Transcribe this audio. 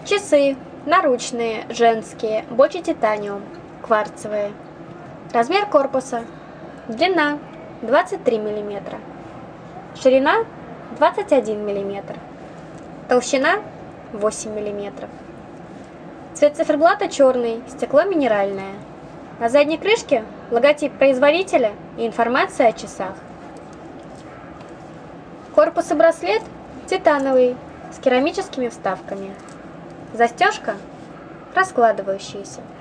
Часы наручные, женские, больше титаниум, кварцевые. Размер корпуса. Длина 23 мм. Ширина 21 мм. Толщина 8 мм. Цвет циферблата черный, стекло минеральное. На задней крышке логотип производителя и информация о часах. Корпус и браслет титановый, с керамическими вставками. Застежка раскладывающаяся.